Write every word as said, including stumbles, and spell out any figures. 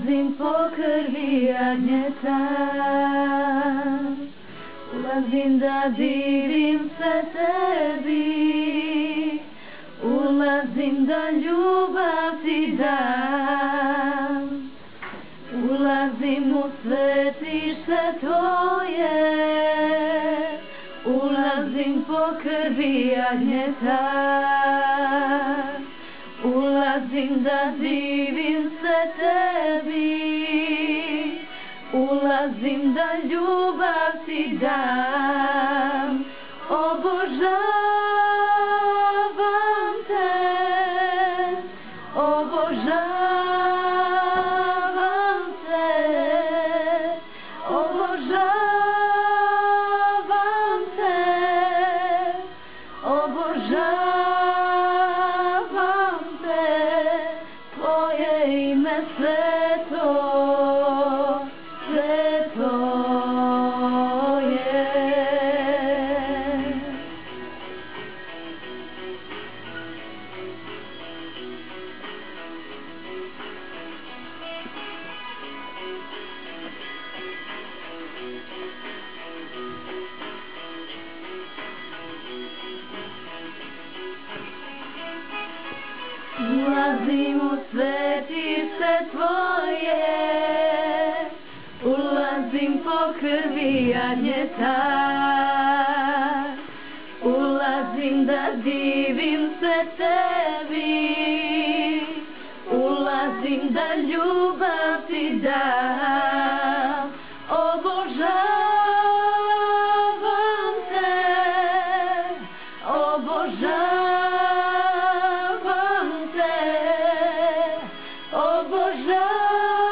Ulazim po krvi jagnjeta, ulazim da divim se tebi, ulazim da ljubav ti dam, ulazim u svetište tvoje, ulazim po krvi jagnjeta, ulazim da divim se tebi, ulazim da ljubav ti dam, obožavam te, obožavam te, obožavam te, obožavam te, tvoje ime sveto, sveto je. Ulazim u svetište tvoje, ulazim po krvi jagnjeta, ulazim da divim se tebi, ulazim da ljubav ti dam, obožavam te, obožavam te, obožavam